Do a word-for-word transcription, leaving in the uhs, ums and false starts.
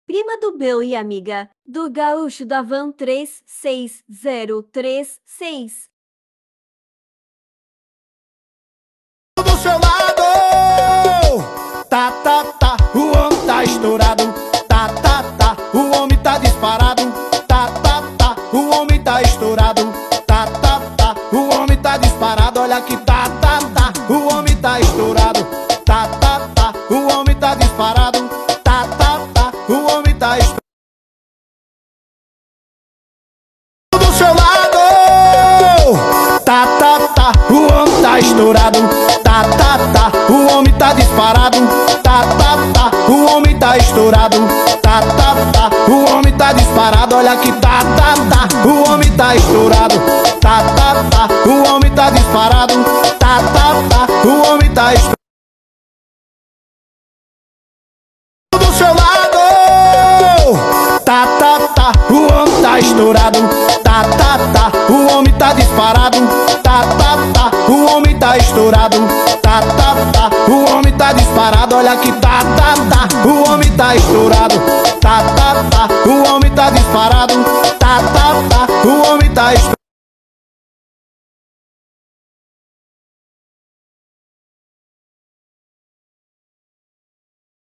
prima do Bel e amiga do gaúcho da van três seis zero três seis. Do seu lado, tá, tá, tá, o homem tá estourado, tá, tá, tá, o homem tá disparado, tá, tá, tá, o homem tá estourado, tá, tá, tá, o homem tá disparado, olha que tá, tá, tá, o homem tá estourado, tá, tá, tá, o homem tá disparado, tá, tá, tá, o homem tá estourado. Do seu lado, tá, tá, tá, o homem tá estourado, tá, tá, tá, o homem tá disparado, tá, tá, tá, o homem tá estourado, tá, tá, tá, o homem tá disparado, olha que tá, tá, tá, o homem tá estourado, tá, tá, tá, o homem tá disparado, tá, tá, tá, o homem tá estourado. Do seu lado, tá, tá, tá, o homem tá estourado, tá, tá, tá, o homem tá disparado, tá, tá, tá, o homem tá estourado, tá, tá, tá, o homem tá disparado, olha que tá, tá, tá, o homem tá estourado.